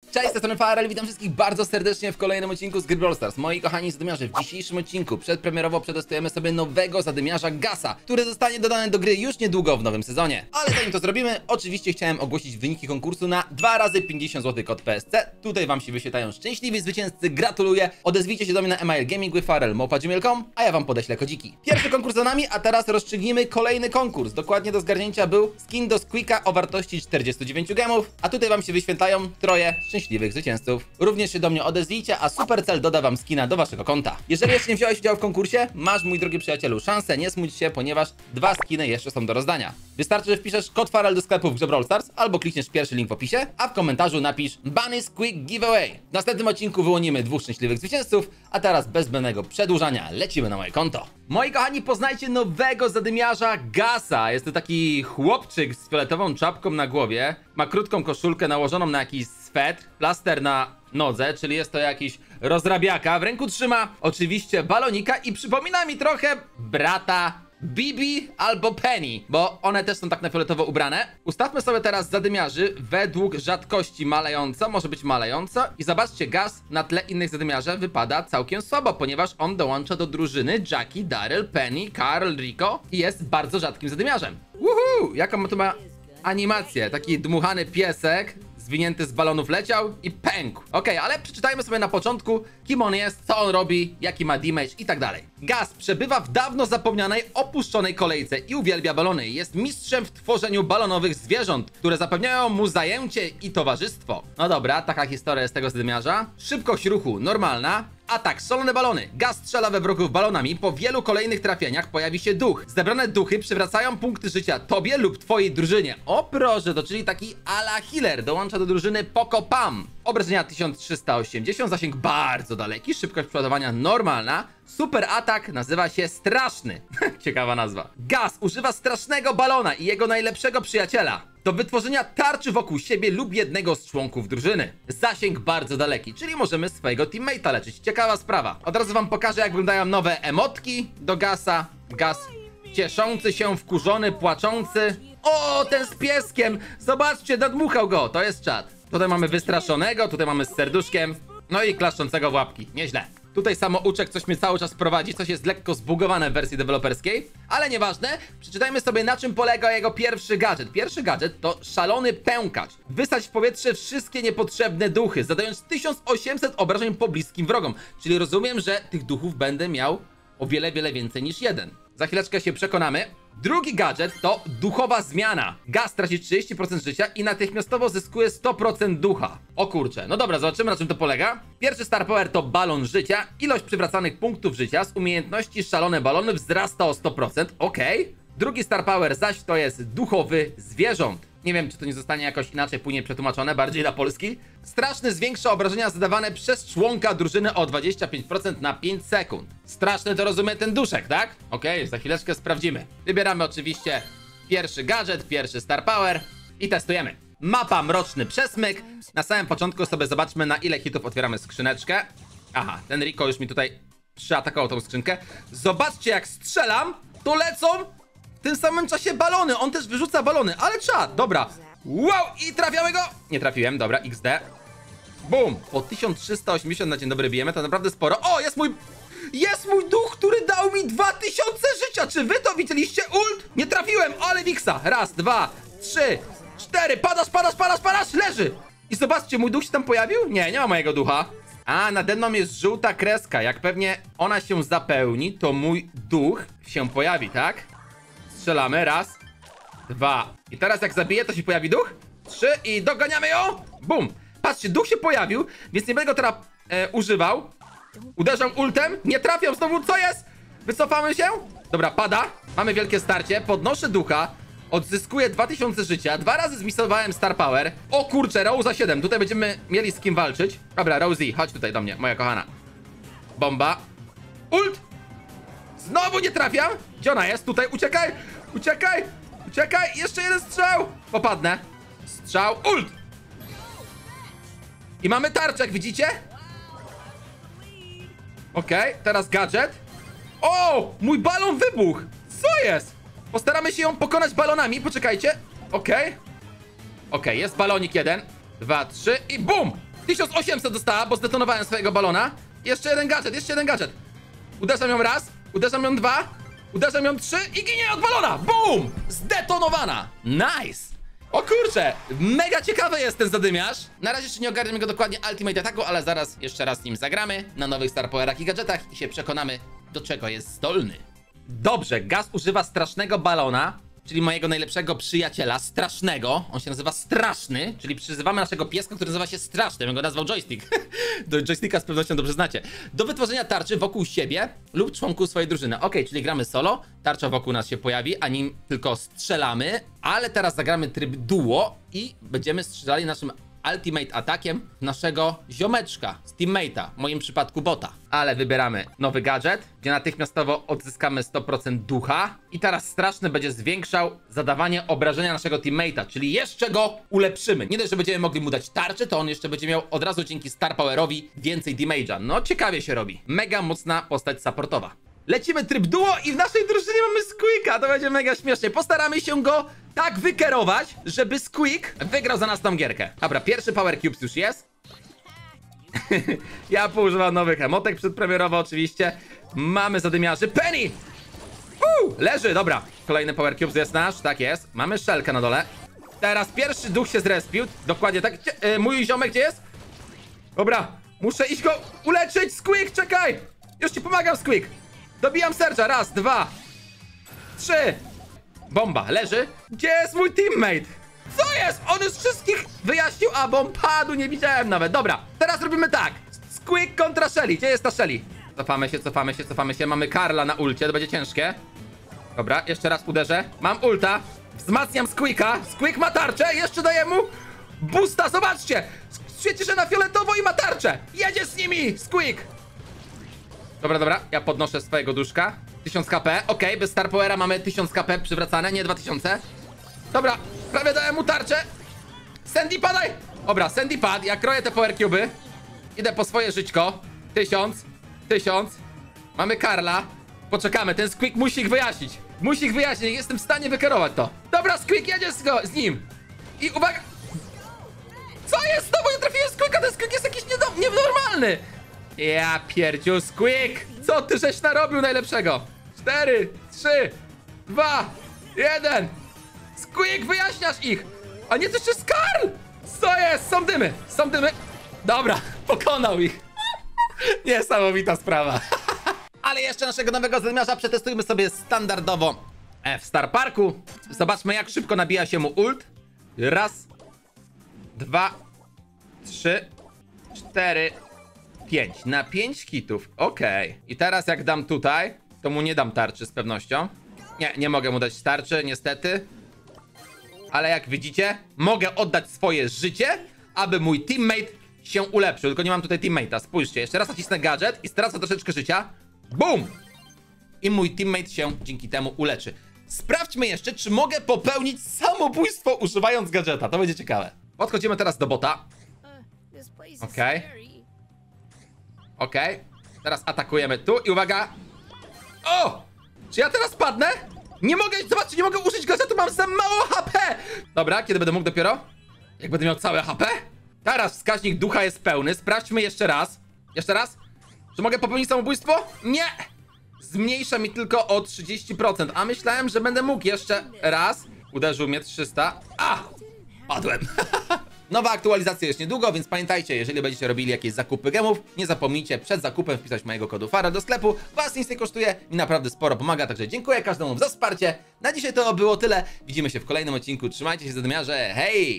Cześć, z tej strony Farel, witam wszystkich bardzo serdecznie w kolejnym odcinku z gry Brawl Stars. Moi kochani zadymiarze, w dzisiejszym odcinku przedpremierowo przetestujemy sobie nowego zadymiarza Gasa, który zostanie dodany do gry już niedługo w nowym sezonie. Ale zanim to zrobimy, oczywiście chciałem ogłosić wyniki konkursu na 2 razy 50 zł kod PSC. Tutaj wam się wyświetlają szczęśliwi zwycięzcy, gratuluję. Odezwijcie się do mnie na email gamingwithfarel@gmail.com, a ja wam podeślę kodziki. Pierwszy konkurs za nami, a teraz rozstrzygnijmy kolejny konkurs. Dokładnie do zgarnięcia był skin do Squeaka o wartości 49 gemów, a tutaj wam się wyświetlają troje szczęśliwych zwycięzców. Również się do mnie odezwijcie, a Supercell doda wam skina do waszego konta. Jeżeli jeszcze nie wziąłeś udziału w konkursie, masz, mój drogi przyjacielu, szansę, nie smuć się, ponieważ 2 skiny jeszcze są do rozdania. Wystarczy, że wpiszesz kod Farel do sklepu w grze Brawl Stars, albo klikniesz pierwszy link w opisie, a w komentarzu napisz Bunny's Quick Giveaway. W następnym odcinku wyłonimy 2 szczęśliwych zwycięzców, a teraz bez zbędnego przedłużania lecimy na moje konto. Moi kochani, poznajcie nowego zadymiarza Gasa. Jest to taki chłopczyk z fioletową czapką na głowie, ma krótką koszulkę nałożoną na jakiś swetr, plaster na nodze, czyli jest to jakiś rozrabiaka. W ręku trzyma oczywiście balonika i przypomina mi trochę brata Bibi albo Penny, bo one też są tak na fioletowo ubrane. Ustawmy sobie teraz zadymiarzy według rzadkości malejąco, może być malejąco. I zobaczcie, Gas na tle innych zadymiarzy wypada całkiem słabo, ponieważ on dołącza do drużyny Jackie, Daryl, Penny, Carl, Rico i jest bardzo rzadkim zadymiarzem. Woohoo! Jaką to ma animację? Taki dmuchany piesek zwinięty z balonów leciał i pękł. Okej, ale przeczytajmy sobie na początku, kim on jest, co on robi, jaki ma damage i tak dalej. Gas przebywa w dawno zapomnianej, opuszczonej kolejce i uwielbia balony. Jest mistrzem w tworzeniu balonowych zwierząt, które zapewniają mu zajęcie i towarzystwo. No dobra, taka historia jest tego zadymiarza. Szybkość ruchu normalna. Atak, szalone balony. Gas strzela we wrogów balonami. Po wielu kolejnych trafieniach pojawi się duch. Zebrane duchy przywracają punkty życia tobie lub twojej drużynie. O proszę, to czyli taki ala healer. Dołącza do drużyny Poco Pam. Obrażenia 1380, zasięg bardzo daleki, szybkość przeładowania normalna. Super atak nazywa się Straszny. Ciekawa nazwa. Gas używa strasznego balona i jego najlepszego przyjaciela do wytworzenia tarczy wokół siebie lub jednego z członków drużyny. Zasięg bardzo daleki, czyli możemy swojego teammate'a leczyć. Ciekawa sprawa. Od razu wam pokażę, jak wyglądają nowe emotki do Gasa. Gas cieszący się, wkurzony, płaczący. O, ten z pieskiem! Zobaczcie, nadmuchał go. To jest czat. Tutaj mamy wystraszonego, tutaj mamy z serduszkiem. No i klaszczącego w łapki. Nieźle. Tutaj samouczek coś mnie cały czas prowadzi, coś jest lekko zbugowane w wersji deweloperskiej, ale nieważne. Przeczytajmy sobie, na czym polega jego pierwszy gadżet. Pierwszy gadżet to szalony pękacz. Wysadź w powietrze wszystkie niepotrzebne duchy, zadając 1800 obrażeń pobliskim wrogom. Czyli rozumiem, że tych duchów będę miał o wiele więcej niż jeden. Za chwileczkę się przekonamy. Drugi gadżet to duchowa zmiana. Gas traci 30% życia i natychmiastowo zyskuje 100% ducha. O kurczę, no dobra, zobaczymy, na czym to polega. Pierwszy star power to balon życia. Ilość przywracanych punktów życia z umiejętności szalone balony wzrasta o 100%. Okej. Drugi star power zaś to jest duchowy zwierząt. Nie wiem, czy to nie zostanie jakoś inaczej później przetłumaczone, bardziej na polski. Straszny zwiększa obrażenia zadawane przez członka drużyny o 25% na 5 sekund. Straszny to rozumie ten duszek, tak? Okej, za chwileczkę sprawdzimy. Wybieramy oczywiście pierwszy gadżet, pierwszy star power i testujemy. Mapa Mroczny Przesmyk. Na samym początku sobie zobaczmy, na ile hitów otwieramy skrzyneczkę. Aha, ten Rico już mi tutaj przyatakował tą skrzynkę. Zobaczcie, jak strzelam, to lecą w tym samym czasie balony. On też wyrzuca balony, ale czad, dobra. Wow, i trafiamy go. Nie trafiłem, dobra, XD. Bum, po 1380 na dzień dobry bijemy, to naprawdę sporo. O, jest mój duch, który dał mi 2000 życia. Czy wy to widzieliście? Ult, nie trafiłem, ale Wiksa. Raz, 2, 3, 4, padasz, leży. I zobaczcie, mój duch się tam pojawił? Nie ma mojego ducha. A, nade mną jest żółta kreska. Jak pewnie ona się zapełni, to mój duch się pojawi, tak? Strzelamy, raz, 2. I teraz jak zabiję, to się pojawi duch. 3 i doganiamy ją. Bum. Patrzcie, duch się pojawił, więc nie będę go teraz używał. Uderzam ultem, nie trafiam znowu, co jest? Wycofamy się. Dobra, pada. Mamy wielkie starcie, podnoszę ducha. Odzyskuję 2000 życia, 2 razy zmisowałem star power. O kurczę, Rose 7, tutaj będziemy mieli z kim walczyć. Dobra, Rosie, chodź tutaj do mnie, moja kochana. Bomba. Ult. Znowu nie trafiam. Gdzie ona jest? Tutaj, uciekaj. Jeszcze jeden strzał. Popadnę. Strzał, ult. I mamy tarczę, jak widzicie. Okej, teraz gadżet. O, mój balon wybuchł. Co jest? Postaramy się ją pokonać balonami, poczekajcie. Okej, jest balonik jeden. 2, 3 i bum! 1800 dostała, bo zdetonowałem swojego balona. Jeszcze jeden gadżet, jeszcze jeden gadżet. Uderzam ją raz, uderzam ją dwa, uderzam ją trzy i ginie od balona. Boom! Zdetonowana. Nice. O kurczę, mega ciekawy jest ten zadymiarz. Na razie jeszcze nie ogarniam go dokładnie Ultimate Attacku, ale zaraz jeszcze raz z nim zagramy na nowych Star Powerach i gadżetach i się przekonamy, do czego jest zdolny. Dobrze, Gaz używa strasznego balona, czyli mojego najlepszego przyjaciela, strasznego. On się nazywa Straszny, czyli przyzywamy naszego pieska, który nazywa się Straszny. Ja go nazwał Joystick. Do joysticka z pewnością dobrze znacie. Do wytworzenia tarczy wokół siebie lub członków swojej drużyny. Ok, czyli gramy solo, tarcza wokół nas się pojawi, a nim tylko strzelamy, ale teraz zagramy tryb duo i będziemy strzelali naszym Ultimate Atakiem naszego ziomeczka, z teammate'a, w moim przypadku bota. Ale wybieramy nowy gadżet, gdzie natychmiastowo odzyskamy 100% ducha. I teraz Straszny będzie zwiększał zadawanie obrażenia naszego teammate'a, czyli jeszcze go ulepszymy. Nie dość, że będziemy mogli mu dać tarczę, to on jeszcze będzie miał od razu dzięki Star Powerowi więcej damage'a. No ciekawie się robi. Mega mocna postać supportowa. Lecimy tryb duo i w naszej drużynie mamy Squeaka, to będzie mega śmiesznie. Postaramy się go tak wykierować, żeby Squeak wygrał za nas tą gierkę. Dobra, pierwszy Power Cubes już jest. Ja poużywam nowych emotek przedpremierowo oczywiście. Mamy zadymiarzy. Penny! Leży, dobra. Kolejny Power Cubes jest nasz, tak jest. Mamy szelkę na dole. Teraz pierwszy duch się zrespił. Dokładnie tak. Mój ziomek gdzie jest? Dobra, muszę iść go uleczyć. Squeak, czekaj! Już ci pomagam, Squeak. Dobijam serca, raz, dwa, trzy. Bomba, leży. Gdzie jest mój teammate? Co jest? On już wszystkich wyjaśnił, a bomb padł, nie widziałem nawet. Dobra, teraz robimy tak. Squeak kontra Shelly. Gdzie jest ta Shelly? Cofamy się, cofamy się, cofamy się. Mamy Karla na ulcie, to będzie ciężkie. Dobra, jeszcze raz uderzę. Mam ulta. Wzmacniam Squeaka. Squeak ma tarczę, jeszcze daję mu boosta, zobaczcie. Świeci się na fioletowo i ma tarczę. Jedzie z nimi, Squeak. Dobra, dobra, ja podnoszę swojego duszka. 1000 HP, okej, bez Star Powera mamy 1000 HP przywracane, nie 2000. Dobra, prawie dałem mu tarczę. Sandy, padaj! Dobra, Sandy padł, ja kroję te Power Cube'y. Idę po swoje żyćko. 1000, 1000. Mamy Karla. Poczekamy, ten Squeak musi ich wyjaśnić. Musi ich wyjaśnić, jestem w stanie wykierować to. Dobra, Squeak, jedziesz z nim. I uwaga. Co jest? Znowu nie trafiłem Squeaka, ten Squeak jest jakiś nienormalny. Ja pierdziu, Squeak! Co ty żeś narobił najlepszego? 4, 3, 2, 1. Squeak, wyjaśniasz ich! A nie, to jeszcze jest Karl! Co jest? Są dymy, są dymy. Dobra, pokonał ich. Niesamowita sprawa. Ale jeszcze naszego nowego zadymiarza przetestujmy sobie standardowo w Star Parku. Zobaczmy, jak szybko nabija się mu ult. Raz, dwa, trzy, 4, 5. Na 5 hitów. Okej. I teraz jak dam tutaj, to mu nie dam tarczy z pewnością. Nie, nie mogę mu dać tarczy, niestety. Ale jak widzicie, mogę oddać swoje życie, aby mój teammate się ulepszył. Tylko nie mam tutaj teammate'a. Spójrzcie, jeszcze raz nacisnę gadżet i stracę troszeczkę życia. Boom! I mój teammate się dzięki temu uleczy. Sprawdźmy jeszcze, czy mogę popełnić samobójstwo używając gadżeta. To będzie ciekawe. Podchodzimy teraz do bota. Okej. Okej. Teraz atakujemy tu i uwaga. O! Czy ja teraz padnę? Nie mogę, zobaczcie, nie mogę użyć gadżetu, mam za mało HP! Dobra, kiedy będę mógł dopiero? Jak będę miał całe HP? Teraz wskaźnik ducha jest pełny, sprawdźmy jeszcze raz. Jeszcze raz? Czy mogę popełnić samobójstwo? Nie! Zmniejsza mi tylko o 30%, a myślałem, że będę mógł jeszcze raz. Uderzył mnie 300. A! Padłem. Nowa aktualizacja jest niedługo, więc pamiętajcie, jeżeli będziecie robili jakieś zakupy gemów, nie zapomnijcie przed zakupem wpisać mojego kodu FARA do sklepu. Was nic nie kosztuje, mi naprawdę sporo pomaga, także dziękuję każdemu za wsparcie. Na dzisiaj to było tyle. Widzimy się w kolejnym odcinku. Trzymajcie się, zadymiarze. Hej!